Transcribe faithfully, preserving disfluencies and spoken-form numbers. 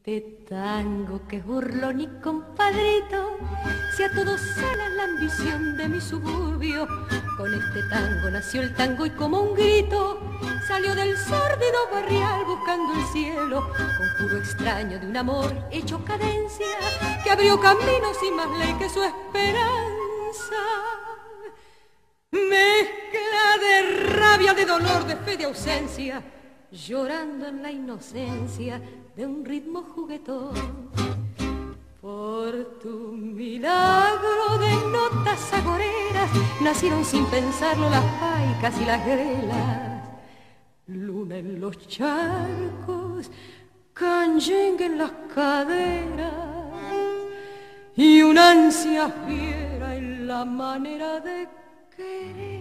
este tango que es burlón y compadrito, si a todos sana la ambición de mi suburbio. Con este tango nació el tango y como un grito salió del sórdido barrial buscando el cielo, conjuro extraño de un amor hecho cadencia que abrió caminos y más ley que su esperanza. Mezcla de rabia, de dolor, de fe, de ausencia, llorando en la inocencia de un ritmo juguetón. Por tu milagro de notas agoreras nacieron sin pensarlo las paicas y las grelas. Luna en los charcos, canyengue en las caderas y una ansia fiera en la manera de querer.